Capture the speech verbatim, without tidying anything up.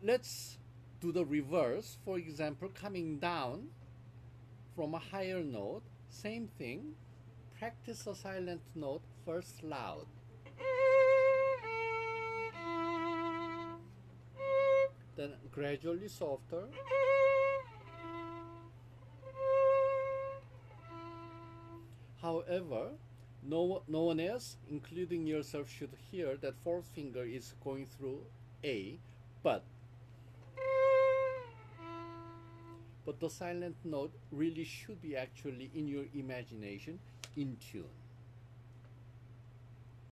let's do the reverse. For example, coming down from a higher note, same thing. Practice a silent note first loud. Then gradually softer. However, no, no one else, including yourself, should hear that fourth finger is going through A, but but the silent note really should be actually in your imagination in tune.